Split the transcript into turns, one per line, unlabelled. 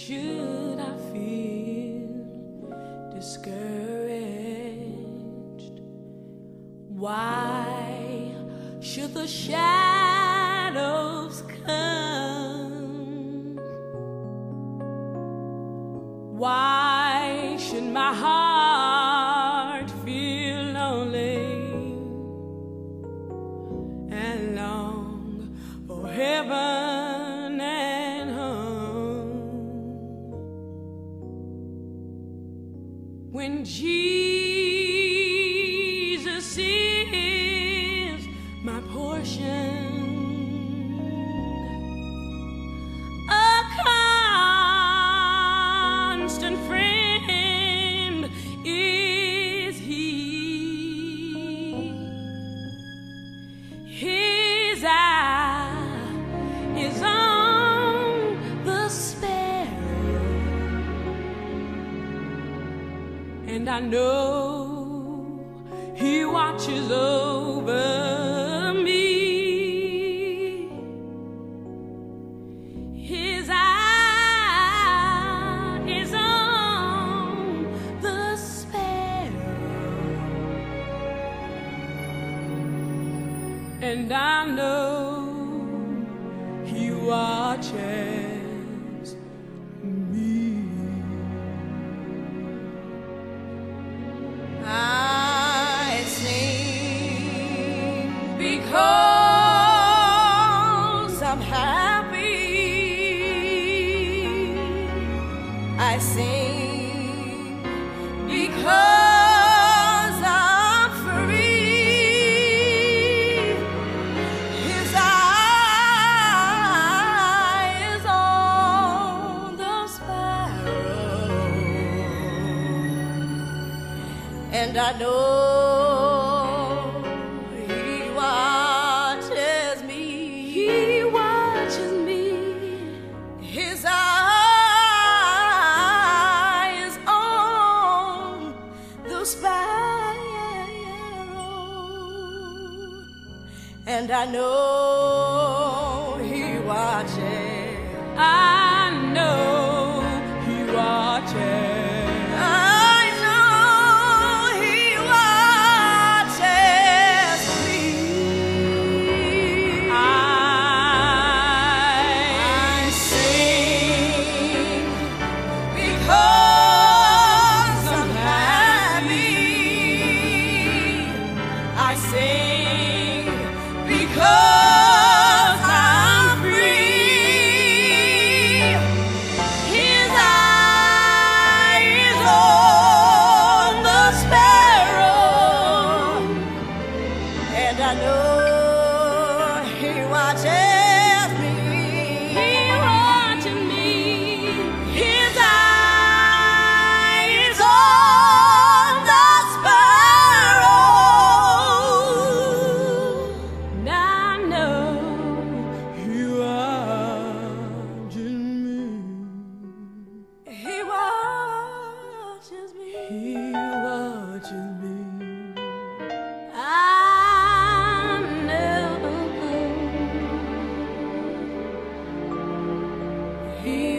should I feel discouraged? Why should the shadows come? Why should my heart feel lonely and long for heaven and home? When Jesus is my portion, His eye is on the sparrow, and I know He watches over me. His eye is on the sparrow, and I know He watches me. I sing because I'm happy. I sing because I'm free. His eye is on the sparrow, and I know He watches me. He watches me. His eye is on the sparrow, and I know He watches. I know He watches. I sing because I'm free. His eye is on the sparrow, and I know He watches me. He watches me. His eye is on the sparrow. He watches me. I know He